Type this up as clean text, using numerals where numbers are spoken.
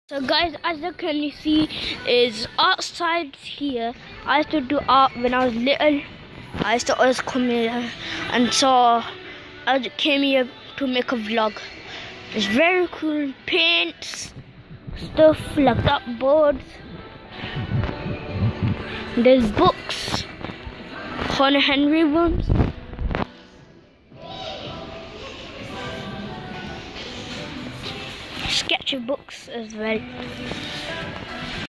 So guys, as you can see, is outside here. I used to do art when I was little. I used to always come here, and so I came here to make a vlog. It's very cool, paints, stuff like that, boards. There's books, Conor Henry ones. Sketchbooks as well.